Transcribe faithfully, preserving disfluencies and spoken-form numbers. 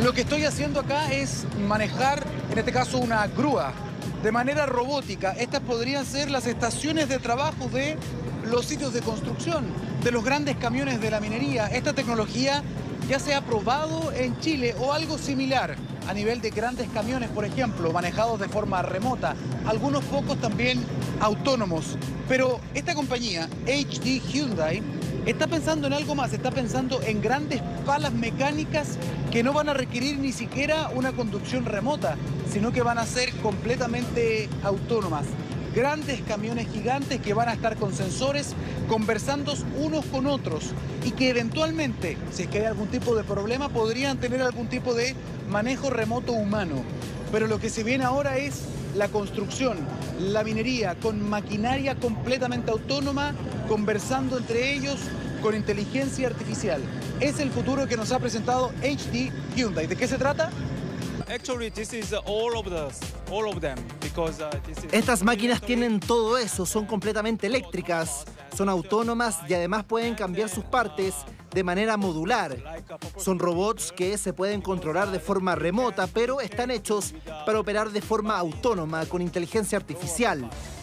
Lo que estoy haciendo acá es manejar, en este caso, una grúa de manera robótica. Estas podrían ser las estaciones de trabajo de los sitios de construcción, de los grandes camiones de la minería. Esta tecnología ya se ha probado en Chile o algo similar a nivel de grandes camiones, por ejemplo, manejados de forma remota, algunos pocos también autónomos. Pero esta compañía, H D Hyundai, está pensando en algo más, está pensando en grandes palas mecánicas que no van a requerir ni siquiera una conducción remota, sino que van a ser completamente autónomas. Grandes camiones gigantes que van a estar con sensores conversando unos con otros y que eventualmente, si es que hay algún tipo de problema, podrían tener algún tipo de manejo remoto humano. Pero lo que se viene ahora es la construcción, la minería con maquinaria completamente autónoma, conversando entre ellos con inteligencia artificial. Es el futuro que nos ha presentado H D Hyundai. ¿De qué se trata? Estas máquinas tienen todo eso, son completamente eléctricas, son autónomas y además pueden cambiar sus partes de manera modular. Son robots que se pueden controlar de forma remota, pero están hechos para operar de forma autónoma con inteligencia artificial.